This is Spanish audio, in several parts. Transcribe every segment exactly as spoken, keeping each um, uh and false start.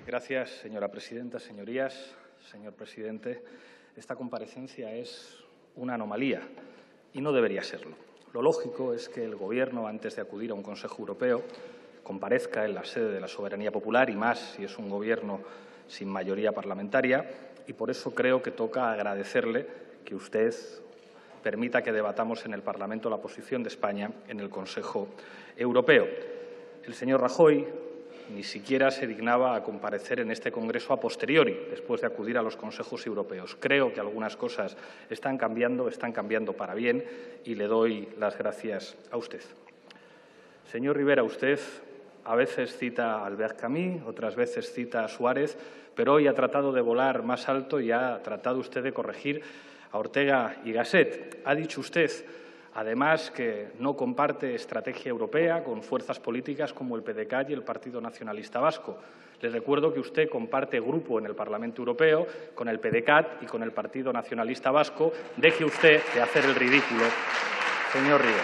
Gracias, señora presidenta. Señorías, señor presidente, esta comparecencia es una anomalía y no debería serlo. Lo lógico es que el Gobierno, antes de acudir a un Consejo Europeo, comparezca en la sede de la soberanía popular y más si es un Gobierno sin mayoría parlamentaria, y por eso creo que toca agradecerle que usted permita que debatamos en el Parlamento la posición de España en el Consejo Europeo. El señor Rajoy ni siquiera se dignaba a comparecer en este Congreso a posteriori, después de acudir a los consejos europeos. Creo que algunas cosas están cambiando, están cambiando para bien, y le doy las gracias a usted. Señor Rivera, usted a veces cita a Albert Camus, otras veces cita a Suárez, pero hoy ha tratado de volar más alto y ha tratado usted de corregir a Ortega y Gasset. Ha dicho usted, además, que no comparte estrategia europea con fuerzas políticas como el P D C A t y el Partido Nacionalista Vasco. Les recuerdo que usted comparte grupo en el Parlamento Europeo con el P D C A t y con el Partido Nacionalista Vasco. Deje usted de hacer el ridículo, señor Rivera.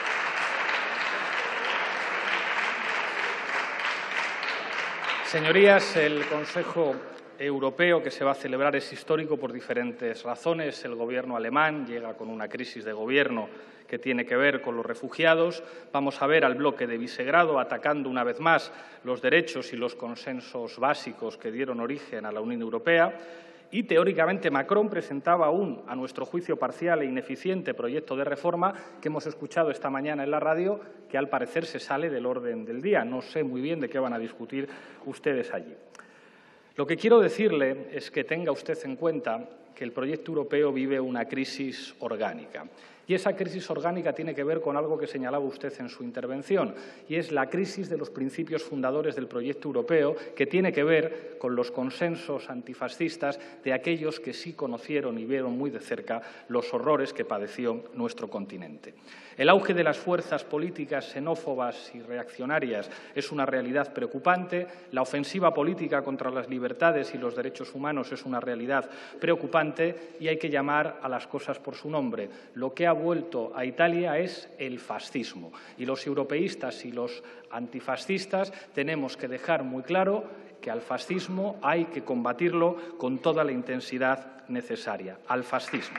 Señorías, el Consejo Europeo que se va a celebrar es histórico por diferentes razones. El Gobierno alemán llega con una crisis de gobierno que tiene que ver con los refugiados. Vamos a ver al bloque de Visegrado atacando una vez más los derechos y los consensos básicos que dieron origen a la Unión Europea. Y, teóricamente, Macron presentaba un, a nuestro juicio, parcial e ineficiente proyecto de reforma que hemos escuchado esta mañana en la radio, que al parecer se sale del orden del día. No sé muy bien de qué van a discutir ustedes allí. Lo que quiero decirle es que tenga usted en cuenta que el proyecto europeo vive una crisis orgánica. Y esa crisis orgánica tiene que ver con algo que señalaba usted en su intervención, y es la crisis de los principios fundadores del proyecto europeo, que tiene que ver con los consensos antifascistas de aquellos que sí conocieron y vieron muy de cerca los horrores que padeció nuestro continente. El auge de las fuerzas políticas xenófobas y reaccionarias es una realidad preocupante. La ofensiva política contra las libertades y los derechos humanos es una realidad preocupante, y hay que llamar a las cosas por su nombre. Lo que ha vuelto a Italia es el fascismo, y los europeístas y los antifascistas tenemos que dejar muy claro que al fascismo hay que combatirlo con toda la intensidad necesaria. Al fascismo.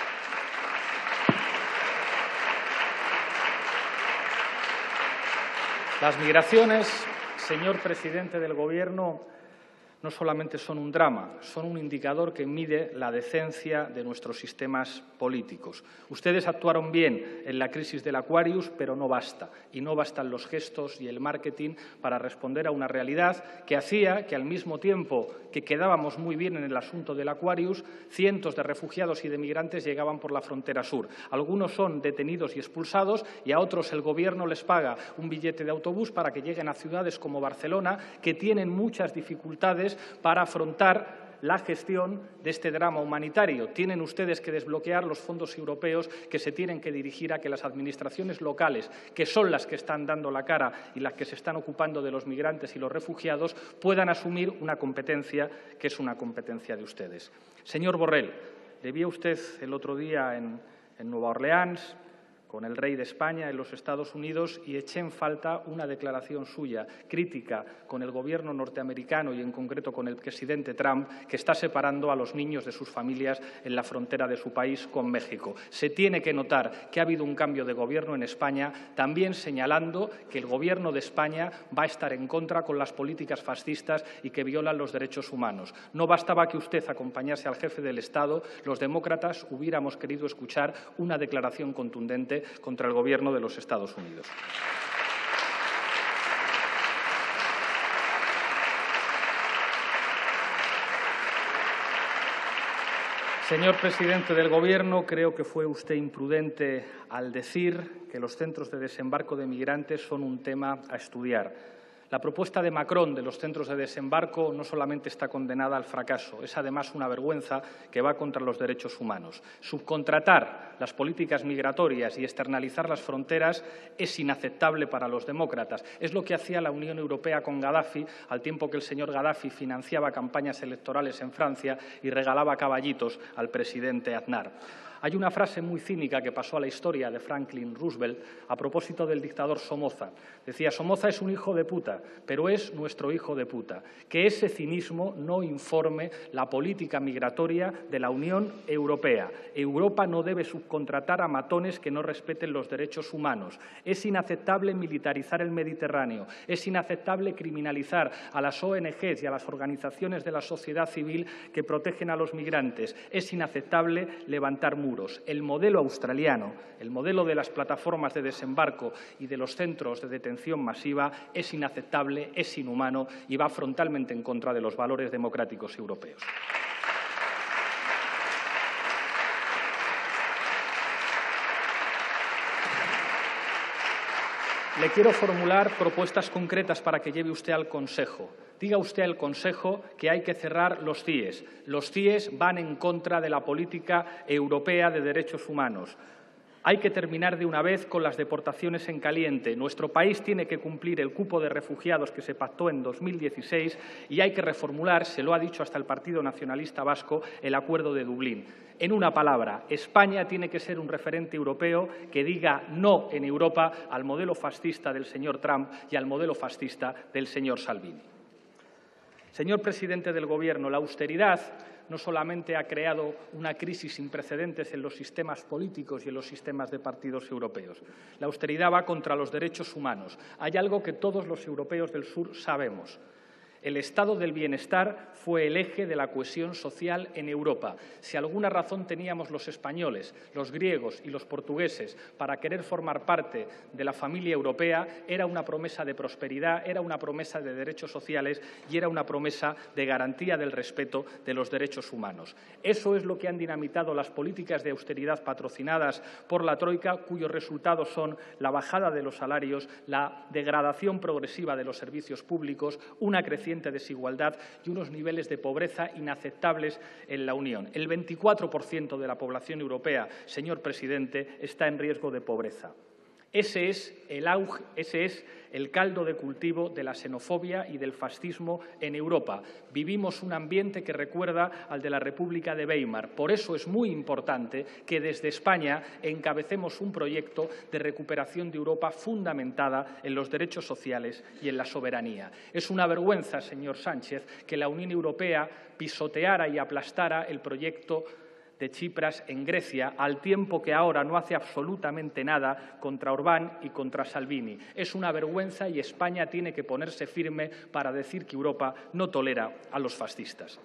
Las migraciones, señor presidente del Gobierno, no solamente son un drama, son un indicador que mide la decencia de nuestros sistemas políticos. Ustedes actuaron bien en la crisis del Aquarius, pero no basta. Y no bastan los gestos y el marketing para responder a una realidad que hacía que, al mismo tiempo que quedábamos muy bien en el asunto del Aquarius, cientos de refugiados y de migrantes llegaban por la frontera sur. Algunos son detenidos y expulsados, y a otros el Gobierno les paga un billete de autobús para que lleguen a ciudades como Barcelona, que tienen muchas dificultades para afrontar la gestión de este drama humanitario. Tienen ustedes que desbloquear los fondos europeos que se tienen que dirigir a que las administraciones locales, que son las que están dando la cara y las que se están ocupando de los migrantes y los refugiados, puedan asumir una competencia que es una competencia de ustedes. Señor Borrell, le vi a usted el otro día en, en Nueva Orleans con el rey de España en los Estados Unidos, y eché en falta una declaración suya crítica con el Gobierno norteamericano y, en concreto, con el presidente Trump, que está separando a los niños de sus familias en la frontera de su país con México. Se tiene que notar que ha habido un cambio de Gobierno en España, también señalando que el Gobierno de España va a estar en contra con las políticas fascistas y que violan los derechos humanos. No bastaba que usted acompañase al jefe del Estado, los demócratas hubiéramos querido escuchar una declaración contundente contra el Gobierno de los Estados Unidos. Señor presidente del Gobierno, creo que fue usted imprudente al decir que los centros de desembarco de migrantes son un tema a estudiar. La propuesta de Macron de los centros de desembarco no solamente está condenada al fracaso, es además una vergüenza que va contra los derechos humanos. Subcontratar las políticas migratorias y externalizar las fronteras es inaceptable para los demócratas. Es lo que hacía la Unión Europea con Gaddafi, al tiempo que el señor Gaddafi financiaba campañas electorales en Francia y regalaba caballitos al presidente Aznar. Hay una frase muy cínica que pasó a la historia de Franklin Roosevelt a propósito del dictador Somoza. Decía, Somoza es un hijo de puta, pero es nuestro hijo de puta. Que ese cinismo no informe la política migratoria de la Unión Europea. Europa no debe subcontratar a matones que no respeten los derechos humanos. Es inaceptable militarizar el Mediterráneo. Es inaceptable criminalizar a las O N Ges y a las organizaciones de la sociedad civil que protegen a los migrantes. Es inaceptable levantar muros. El modelo australiano, el modelo de las plataformas de desembarco y de los centros de detención masiva es inaceptable, es inhumano y va frontalmente en contra de los valores democráticos europeos. Le quiero formular propuestas concretas para que lleve usted al Consejo. Diga usted al Consejo que hay que cerrar los C I E S. Los C I E S van en contra de la política europea de derechos humanos. Hay que terminar de una vez con las deportaciones en caliente. Nuestro país tiene que cumplir el cupo de refugiados que se pactó en dos mil dieciséis y hay que reformular, se lo ha dicho hasta el Partido Nacionalista Vasco, el Acuerdo de Dublín. En una palabra, España tiene que ser un referente europeo que diga no en Europa al modelo fascista del señor Trump y al modelo fascista del señor Salvini. Señor presidente del Gobierno, la austeridad no solamente ha creado una crisis sin precedentes en los sistemas políticos y en los sistemas de partidos europeos. La austeridad va contra los derechos humanos. Hay algo que todos los europeos del sur sabemos. El estado del bienestar fue el eje de la cohesión social en Europa. Si alguna razón teníamos los españoles, los griegos y los portugueses para querer formar parte de la familia europea, era una promesa de prosperidad, era una promesa de derechos sociales y era una promesa de garantía del respeto de los derechos humanos. Eso es lo que han dinamitado las políticas de austeridad patrocinadas por la Troika, cuyos resultados son la bajada de los salarios, la degradación progresiva de los servicios públicos, una creciente desigualdad y unos niveles de pobreza inaceptables en la Unión. El veinticuatro por ciento de la población europea, señor presidente, está en riesgo de pobreza. Ese es el auge, ese es el caldo de cultivo de la xenofobia y del fascismo en Europa. Vivimos un ambiente que recuerda al de la República de Weimar. Por eso es muy importante que desde España encabecemos un proyecto de recuperación de Europa fundamentada en los derechos sociales y en la soberanía. Es una vergüenza, señor Sánchez, que la Unión Europea pisoteara y aplastara el proyecto de Tsipras en Grecia, al tiempo que ahora no hace absolutamente nada contra Orbán y contra Salvini. Es una vergüenza y España tiene que ponerse firme para decir que Europa no tolera a los fascistas.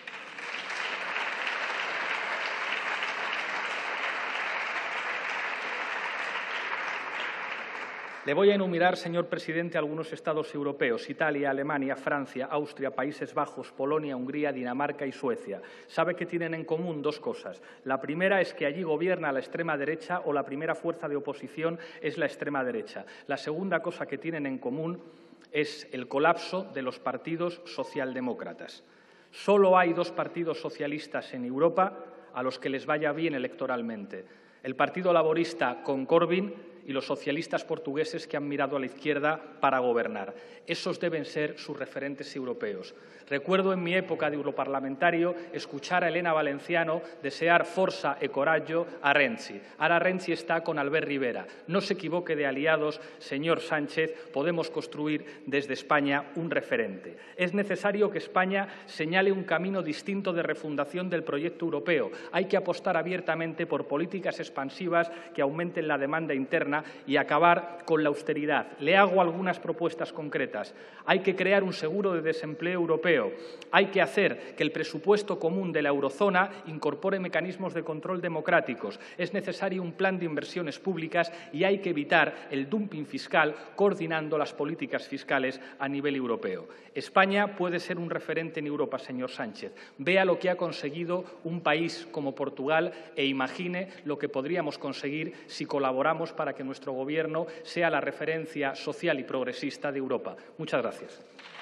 Le voy a enumerar, señor presidente, algunos estados europeos: Italia, Alemania, Francia, Austria, Países Bajos, Polonia, Hungría, Dinamarca y Suecia. Sabe que tienen en común dos cosas. La primera es que allí gobierna la extrema derecha o la primera fuerza de oposición es la extrema derecha. La segunda cosa que tienen en común es el colapso de los partidos socialdemócratas. Solo hay dos partidos socialistas en Europa a los que les vaya bien electoralmente: el Partido Laborista con Corbyn y los socialistas portugueses que han mirado a la izquierda para gobernar. Esos deben ser sus referentes europeos. Recuerdo en mi época de europarlamentario escuchar a Elena Valenciano desear forza e coraggio a Renzi. Ahora Renzi está con Albert Rivera. No se equivoque de aliados, señor Sánchez, podemos construir desde España un referente. Es necesario que España señale un camino distinto de refundación del proyecto europeo. Hay que apostar abiertamente por políticas expansivas que aumenten la demanda interna y acabar con la austeridad. Le hago algunas propuestas concretas. Hay que crear un seguro de desempleo europeo. Hay que hacer que el presupuesto común de la eurozona incorpore mecanismos de control democráticos. Es necesario un plan de inversiones públicas y hay que evitar el dumping fiscal coordinando las políticas fiscales a nivel europeo. España puede ser un referente en Europa, señor Sánchez. Vea lo que ha conseguido un país como Portugal e imagine lo que podríamos conseguir si colaboramos para que nuestro Gobierno sea la referencia social y progresista de Europa. Muchas gracias.